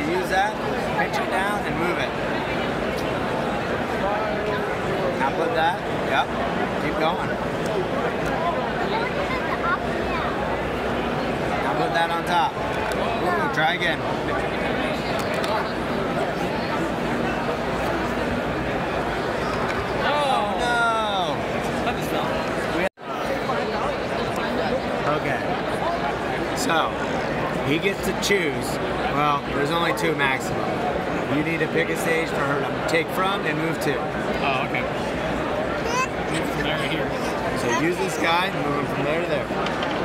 use that, pitch it down, and move it. Now put that. Yep. Keep going. Now put that on top. Ooh, try again. Okay, so he gets to choose. Well, there's only 2 maximum. You need to pick a stage for her to take from and move to. Oh, okay. Move from there to here. So use this guy and move him from there to there.